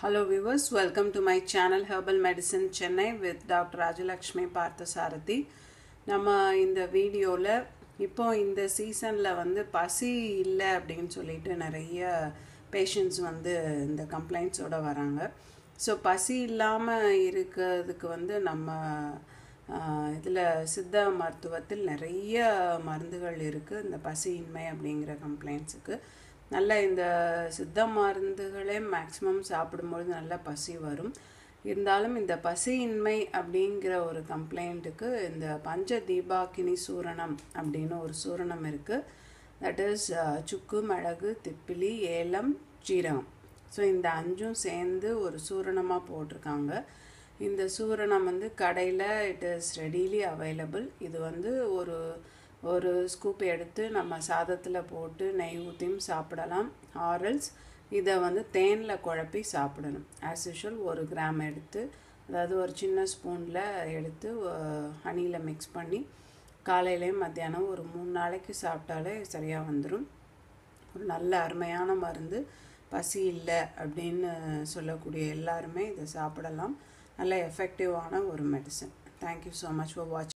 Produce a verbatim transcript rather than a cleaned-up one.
Hello viewers, welcome to my channel Herbal Medicine Chennai with Doctor Rajalakshmi Parthasarathi. நம்ம இந்த வீடியோல இப்போ இந்த சீசன்ல வந்து பசி இல்ல அப்படினு சொல்லிட்டு நிறைய பேஷண்ட்ஸ் வந்து இந்த கம்ப்ளைண்ட்ஸோட வராங்க. சோ பசி இல்லாம இருக்கிறதுக்கு வந்து நம்ம இதுல சித்த மருத்துவத்தில் நிறைய மருந்துகள் இருக்கு இந்த பசியின்மை அப்படிங்கற கம்ப்ளைண்ட்ஸ்க்கு. நல்ல இந்த சித்த மருந்துகளே மேக்ஸिमम சாப்பிடும்போது நல்ல பசி வரும். இருந்தாலும் இந்த பசியின்மை அப்படிங்கற ஒரு கம்ப்ளைண்ட்க்கு இந்த பஞ்ச தீபாக்கினி சூரணம் அப்படின ஒரு சூரணம் இருக்கு. that is சுக்கு, மிளகு, திப்பிலி, ஏலம், ஜீரகம். சோ இந்த அஞ்சும் சேர்ந்து ஒரு சூரணமா போட்டுருக்காங்க. இந்த சூரணம் வந்து கடையில it is readily available. இது வந்து ஒரு ஒரு ஸ்கூப் எடுத்து நம்ம சாதத்துல போட்டு நெய் ஊத்தியும் சாப்பிடலாம். ஆரல்ஸ் இத வந்து தேன்ல குழப்பி சாப்பிடணும். as usual ஒரு கிராம் எடுத்து அதாவது ஒரு சின்ன ஸ்பூன்ல எடுத்து ஹனில mix பண்ணி காலையிலயும் மத்தியானம் ஒரு மூணு நாளைக்கு சாப்பிட்டாலே சரியா வந்துரும். ஒரு நல்ல அருமையான மருந்து. பசி இல்ல அப்படினு சொல்லக்கூடிய எல்லாரும் இத சாப்பிடலாம். நல்ல எஃபெக்டிவான ஒரு medicine. Thank you so much for watching.